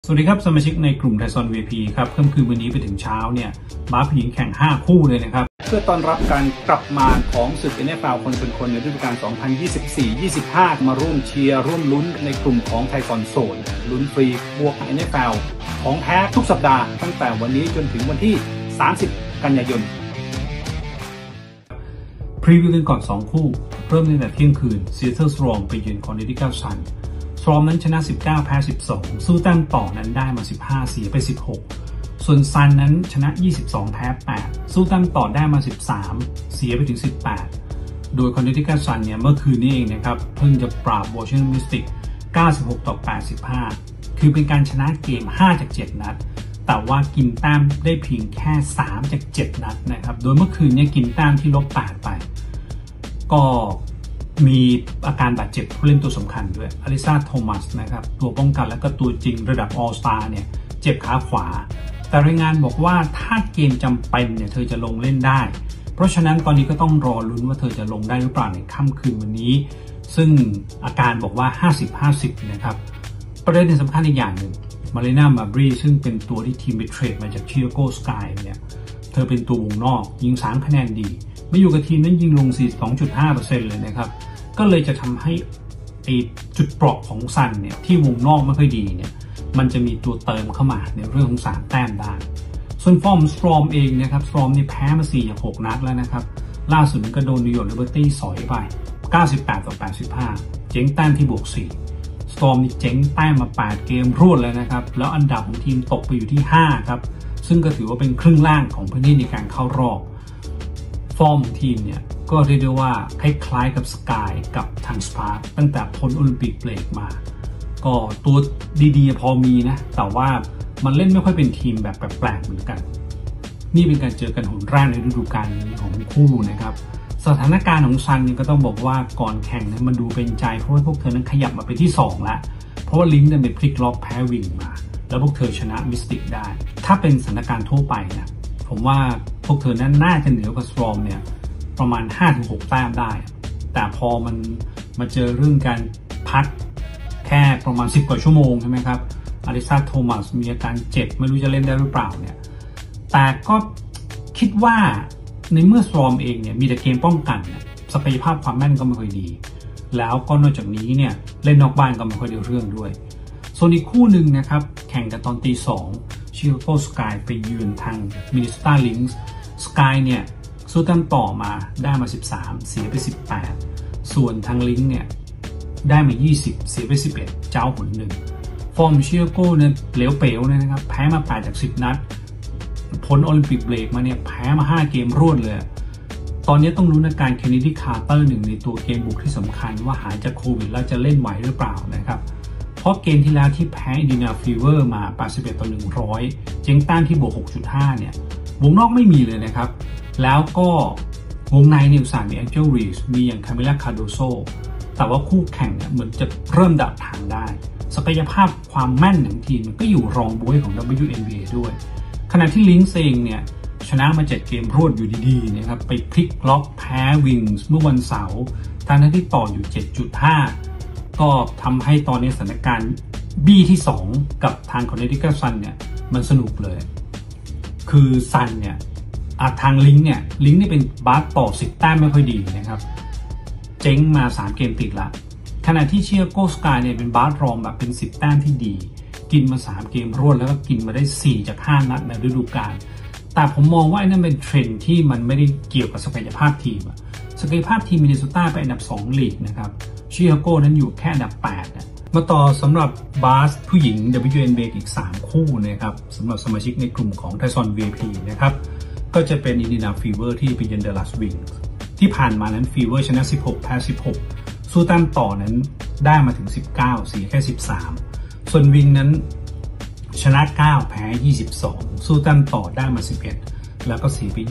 สวัสดีครับสมาชิกในกลุ่มไทซอน VIP ครับค่ำคืนวันนี้ไปถึงเช้าเนี่ยบาสผู้หญิงแข่ง5คู่เลยนะครับเพื่อต้อนรับการกลับมาของศึก NFL คนชนคนในฤดูกาล 2024-25 มาร่วมเชียร์ร่วมลุ้นในกลุ่มของไทซอนโซนลุ้นฟรีบวก NFL ของแท้ทุกสัปดาห์ตั้งแต่วันนี้จนถึงวันที่ 30 กันยายนพรีวิวกันก่อน2คู่เริ่มตั้งแต่เที่ยงคืน Seattle Storm ไปเยือน Connecticut Sunสตรอมนั้นชนะ19แพ้12สู้แต้มต่อนั้นได้มา15เสียไป16ส่วนซันนั้นชนะ22แพ้8สู้แต้มต่อได้มา13เสียไปถึง18โดย Connecticut Sun เนี่ยเมื่อคืนนี้เองนะครับเพิ่งจะปราบ Washington Mystics 96-85คือเป็นการชนะเกม5จาก7นัดแต่ว่ากินแต้มได้เพียงแค่3จาก7นัดนะครับโดยเมื่อคืนนี้กินแต้มที่-8ไปก็มีอาการบาดเจ็บผู้เล่นตัวสำคัญด้วยอลิซาโทมัสนะครับตัวป้องกันและก็ตัวจริงระดับออลสตาร์เนี่ยเจ็บขาขวาแต่รายงานบอกว่าถ้าเกมจำเป็นเนี่ยเธอจะลงเล่นได้เพราะฉะนั้นตอนนี้ก็ต้องรอลุ้นว่าเธอจะลงได้หรือเปล่าในค่ำคืนวันนี้ซึ่งอาการบอกว่า 50-50 นะครับประเด็นสำคัญอีกอย่างหนึ่งมารีนามาบรีซึ่งเป็นตัวที่ทีมไปเทรดมาจากชิคาโกสกายเนี่ยเธอเป็นตัววงนอกยิง3คะแนนดีไม่อยู่กับทีมนั้นยิงลง 42.5% เลยนะครับก็เลยจะทำให้จุดเปราะของซันเนี่ยที่วงนอกไม่ค่อยดีเนี่ยมันจะมีตัวเติมเข้ามาในเรื่องของ3แต้มได้ส่วนฟอร์มสตรอมเองนะครับสตรอมนี่แพ้มา4จาก6นัดแล้วนะครับล่าสุดก็โดนนิวยอร์กลิเบอร์ตี้สอยไป98-85เจ๊งแต้มที่บวก4สตรอมนี่เจ๊งแต้มมา8เกมรวดแล้วนะครับแล้วอันดับของทีมตกไปอยู่ที่5ครับซึ่งก็ถือว่าเป็นครึ่งล่างของพื้นที่ในการเข้ารอบฟอร์มของทีมเนี่ยก็เรียกได้ว่าคล้ายๆกับสกายกับทางสปาร์คตั้งแต่พ้นโอลิมปิกเบรกมาก็ตัวดีๆพอมีนะแต่ว่ามันเล่นไม่ค่อยเป็นทีมแบบแปลกๆเหมือนกันนี่เป็นการเจอกันหนแรกในฤดูกาลนี้ของคู่นะครับสถานการณ์ของซันนี่ก็ต้องบอกว่าก่อนแข่งนั้นมันดูเป็นใจเพราะว่าพวกเธอนั้นขยับมาเป็นที่2แล้วเพราะว่าลิงก์นั้นเป็นพลิกล็อกแพ้วิงมาแล้วพวกเธอชนะมิสติกได้ถ้าเป็นสถานการณ์ทั่วไปนะผมว่าพวกเธอนั้นน่าจะเหนือกว่าสตรอมเนี่ยประมาณ 5-6 แต้มได้แต่พอมันมาเจอเรื่องการพักแค่ประมาณ10 กว่าชั่วโมงใช่ไหมครับอลิซาโทมัสมีอาการเจ็บไม่รู้จะเล่นได้หรือเปล่าเนี่ยแต่ก็คิดว่าในเมื่อสตรอมเองเนี่ยมีแต่เกมป้องกันเนี่ยศักยภาพความแม่นก็ไม่ค่อยดีแล้วก็นอกจากนี้เนี่ยเล่นนอกบ้านก็ไม่ค่อยได้เรื่องด้วยส่วนอีกคู่หนึ่งนะครับแข่งกันตอนตี 2ชิคาโกสกายไปเยือนทางมินนิโซตาลิงส์สกายเนี่ยสู้แต้มต่อมาได้มา13เสียไป18ส่วนทางลิงก์เนี่ยได้มา20เสียไป11เจ้าหนหนึ่งฟอร์มชิคาโกเนี่ยเหลวเป๋วเลยนะครับแพ้มา8จาก10นัดพ้นโอลิมปิกเบรกมาเนี่ยแพ้มา5เกมรวดเลยตอนนี้ต้องลุ้นอาการเคนเนดีคาร์เตอร์หนึ่งในตัวเกมบุกที่สำคัญว่าหายจากโควิดแล้วจะเล่นไหวหรือเปล่านะครับเพราะเกมที่แล้วที่แพ้อินเดียนาฟีเวอร์มา81-100เจ๊งแต้มที่บวก 6.5 เนี่ยวงนอกไม่มีเลยนะครับแล้วก็วงในเนี่ยอุตส่าห์มีแองเจลรีสมีอย่างคาเมล่าคาโดโซแต่ว่าคู่แข่งเนี่ยเหมือนจะเริ่มดับทางได้ศักยภาพความแม่นของทีมก็อยู่รองบ๊วยของ WNBA ด้วยขณะที่ลิงก์เองเนี่ยชนะมา7เกมรวดอยู่ดีๆนะครับไปพลิกล็อกแพ้วิงส์เมื่อวันเสาร์ทางที่ต่ออยู่ 7.5 ก็ทำให้ตอนนี้สถานการณ์บี้ที่2กับทาง Connecticut Sun เนี่ยมันสนุกเลยคือซันเนี่ยทางลิงก์เนี่ยเป็นบาสต่อ10แต้มไม่ค่อยดีนะครับเจ๊งมา3เกมติดละขณะที่ชิคาโกสกายเนี่ยเป็นบาสรองแบบเป็น10แต้มที่ดีกินมา3เกมรวดแล้วก็กินมาได้4จาก5นัดในฤดูกาลแต่ผมมองว่านั่นเป็นเทรนด์ที่มันไม่ได้เกี่ยวกับศักยภาพทีมศักยภาพทีมมินนิโซตาไปอันดับ2ลีกนะครับชิคาโกนั้นอยู่แค่อันดับ8นะมาต่อสำหรับบาสผู้หญิง WNBA อีก3คู่นะครับสำหรับสมาชิกในกลุ่มของไทซอน VIP นะครับก็จะเป็นอินเดียนาฟีเวอร์ที่ไปเยือนเดลัสวิงส์ที่ผ่านมานั้นฟีเวอร์ชนะ16แพ้16สู้แต้มต่อนั้นได้มาถึง19เสียแค่13ส่วนวิงนั้นชนะ9แพ้22สู้แต้มต่อได้มา11แล้วก็เสียไป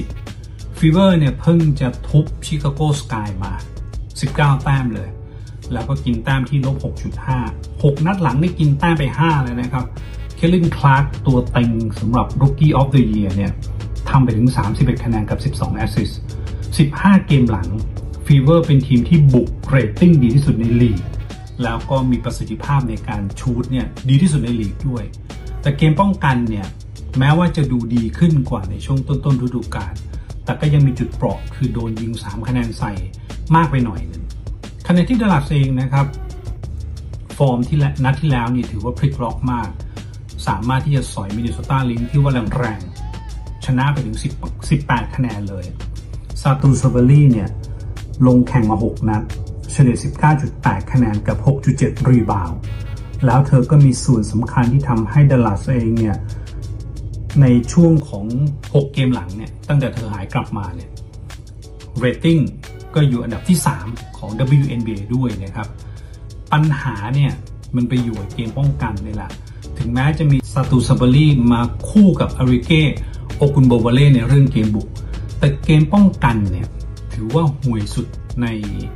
20ฟีเวอร์เนี่ยเพิ่งจะทุบชิคาโกสกายมา19แต้มเลยแล้วก็กินแต้มที่-6.5 6นัดหลังได้กินแต้มไป5เลยนะครับเคลลินคลาร์กตัวเต็งสำหรับ Rookie of the Year เนี่ยทำไปถึง31คะแนนกับ12แอสซิสต์15เกมหลังฟีเวอร์เป็นทีมที่บุกเรตติ้งดีที่สุดในลีกแล้วก็มีประสิทธิภาพในการชูตเนี่ยดีที่สุดในลีกด้วยแต่เกมป้องกันเนี่ยแม้ว่าจะดูดีขึ้นกว่าในช่วงต้นฤดูกาลแต่ก็ยังมีจุดเปราะคือโดนยิง3คะแนนใส่มากไปหน่อยนึงขณะที่ดัลลัสเองนะครับฟอร์มที่นัดที่แล้วนี่ถือว่าพลิกล็อกมากสามารถที่จะสอยมินนิโซตาลิงที่ว่าแรงๆชนะไปถึง18คะแนนเลยซาตูซาเบอรี่เนี่ยลงแข่งมา6นัดเฉลี่ย 19.8 คะแนนกับ 6.7 รีบาวด์แล้วเธอก็มีส่วนสำคัญที่ทำให้ดัลลัสเองเนี่ยในช่วงของ6เกมหลังเนี่ยตั้งแต่เธอหายกลับมาเนี่ยเรตติ้งก็อยู่อันดับที่3ของ WNBA ด้วยนะครับปัญหาเนี่ยมันไปอยู่เกมป้องกันนี่แหละถึงแม้จะมีซาตูซาเบอรี่มาคู่กับอาริเก้โอกุนโบวาเล่ในเรื่องเกมบุกแต่เกมป้องกันเนี่ยถือว่าห่วยสุดใน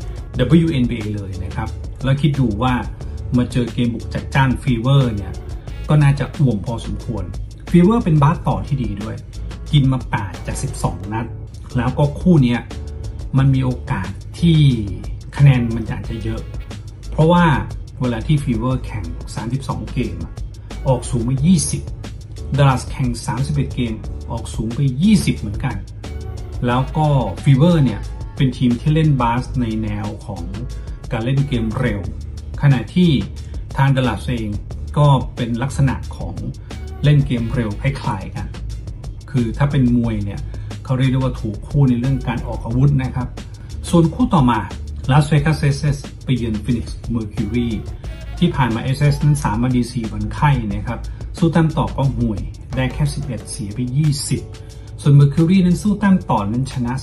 WNBA เลยนะครับแล้วคิดดูว่ามาเจอเกมบุกจากจ้านฟีเวอร์เนี่ยก็น่าจะอ่วมพอสมควรฟีเวอร์เป็นบาสต่อที่ดีด้วยกินมา8จาก12นัดแล้วก็คู่นี้มันมีโอกาสที่คะแนนมันอาจจะเยอะเพราะว่าเวลาที่ฟีเวอร์แข่ง32เกมออกสูงไป20ดัลลัสแข่ง31เกมออกสูงไป20เหมือนกันแล้วก็ฟีเวอร์เนี่ยเป็นทีมที่เล่นบาสในแนวของการเล่นเกมเร็วขณะที่ทางดัลลัสเองก็เป็นลักษณะของเล่นเกมเร็วคล้ายๆกันคือถ้าเป็นมวยเนี่ยเขาเรียกได้ว่าถูกคู่ในเรื่องการออกอาวุธนะครับส่วนคู่ต่อมาลาสเวกัส SS ไปเยือนฟินิกซ์เมอร์คิวรีที่ผ่านมา SS นั้น3วันดี4วันไข้นะครับสู้ตั้มต่อก็ห่วยได้แค่11เสียไป20ส่วนเมอร์คิวรีนั้นสู้ตั้มต่อนั้นชนะ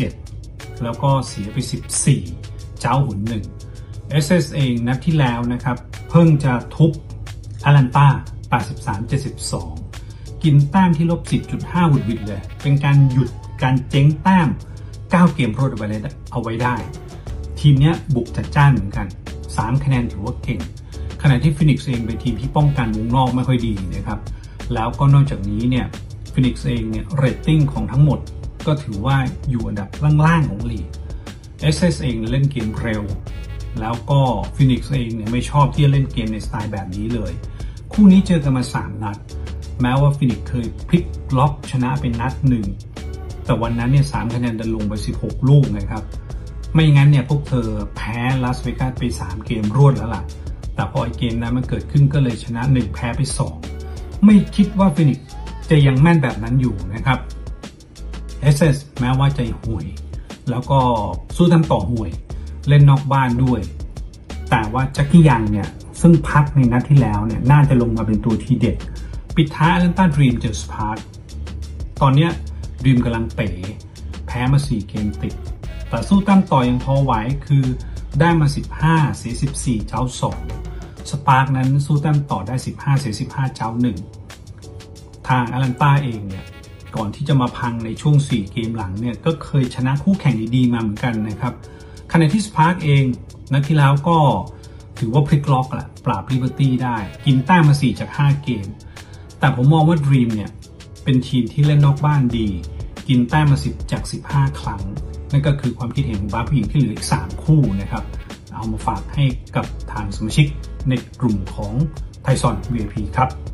17แล้วก็เสียไป14เจ้าหุ่น1 SS เองนัดที่แล้วนะครับเพิ่งจะทุบแอตแลนตา83-72กินแต้มที่ลบ 10.5 หุดวิดเลยเป็นการหยุดการเจ๊งแต้ม9เกมรวดเอาไว้ได้ทีมนี้บุกจัดจ้านเหมือนกัน3คะแนนถือว่าเก่งขณะที่ฟินิกซ์เองเป็นทีมที่ป้องกันวงนอกไม่ค่อยดีนะครับแล้วก็นอกจากนี้เนี่ยฟินิกซ์เองเนี่ยเรตติ้งของทั้งหมดก็ถือว่าอยู่อันดับล่างๆของลีก SS เองเล่นเกมเร็วแล้วก็ฟินิกซ์เองเนี่ยไม่ชอบที่จะเล่นเกมในสไตล์แบบนี้เลยคู่นี้เจอกันมา3นัดแม้ว่าฟินิกซ์เคยพลิกล็อกชนะเป็นนัดหนึ่งแต่วันนั้นเนี่ย3คะแนนดันลงไป16ลูกนะครับไม่งั้นเนี่ยพวกเธอแพ้ลาสเวกัสไป3เกมรวดแล้วล่ะแต่พอไอเกมนั้นมันเกิดขึ้นก็เลยชนะ1แพ้ไป2ไม่คิดว่าฟินิกซ์จะยังแม่นแบบนั้นอยู่นะครับ SS แม้ว่าจะห่วยแล้วก็สู้ทำต่อห่วยเล่นนอกบ้านด้วยแต่ว่าแจ็คกี้ยังเนี่ยซึ่งพักในนัดที่แล้วเนี่ยน่าจะลงมาเป็นตัวทีเด็ดปิดท้ายแอตแลนตาดรีมเจอสปาร์คตอนนี้ดรีมกำลังเป๋แพ้มา4เกมติดแต่สู้ตั้มต่อยังพอไหวคือได้มา15เสีย14เจ้า2สปาร์คนั้นสู้ตั้มต่อได้15เสีย15เจ้า1ทางแอตแลนตาเองเนี่ยก่อนที่จะมาพังในช่วง4เกมหลังเนี่ยก็เคยชนะคู่แข่งดีๆมาเหมือนกันนะครับขณะที่สปาร์คเองนัดที่แล้วก็ถือว่าพลิกล็อกแหละปราบลิเบอร์ตี้ได้กินแต้มมา4จาก5เกมแต่ผมมองว่า Dream เนี่ยเป็นทีมที่เล่นนอกบ้านดีกินแต้มมา10จาก15ครั้งนั่นก็คือความคิดเห็นของบาสผู้หญิงที่เหลืออีก3คู่นะครับเอามาฝากให้กับทางสมาชิกในกลุ่มของไทซอน VIP ครับ